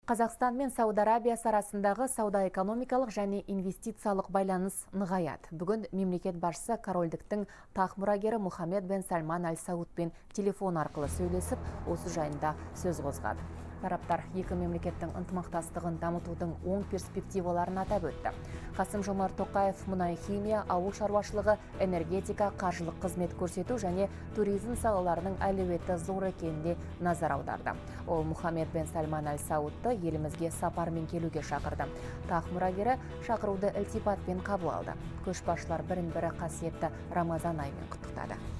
Қазақстан мен Сауд Арабиясы арасындағы сауда-экономикалық және инвестициялық байланыс нығаяды. Бүгін мемлекет басшысы корольдіктің тақ мұрагері Мұхаммед бен Сальман Аль Саудпен телефон арқылы сөйлесіп, осы жайында сөз қозғады. Тараптар екі мемлекеттің ынтымақтастығын дамытудың оң перспективаларын атап өтті. Қасым-Жомарт Тоқаев мұнай-химия, ауыл шаруашылығы, энергетика, қаржылық қызмет көрсету және туризм салаларының әлеуеті зор екеніне назар аударды. Ол Мұхаммед бен Сальман Аль Саудты елімізге сапармен келуге шақырды. Тақ мұрагері шақыруды ілтипатпен қабыл алды. Көшбасшылар бірін-бірі қасиетті Рамазан айымен құттықтады.